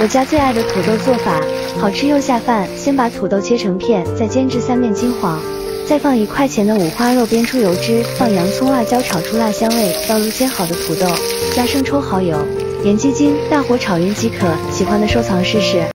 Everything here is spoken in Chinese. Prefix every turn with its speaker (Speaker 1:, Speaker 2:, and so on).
Speaker 1: 我家最爱的土豆做法，好吃又下饭。先把土豆切成片，再煎至三面金黄，再放1块钱的五花肉煸出油脂，放洋葱、辣椒炒出辣香味，倒入煎好的土豆，加生抽、蚝油、盐、鸡精，大火炒匀即可。喜欢的收藏试试。